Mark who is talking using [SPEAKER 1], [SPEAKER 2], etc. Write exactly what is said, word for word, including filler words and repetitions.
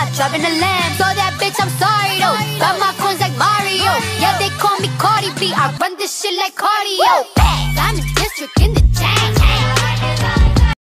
[SPEAKER 1] driving a lamb. So that bitch, I'm sorry though. Got my coins like Mario. Yeah, they call me Cardi B. I run this shit like cardio. Diamonds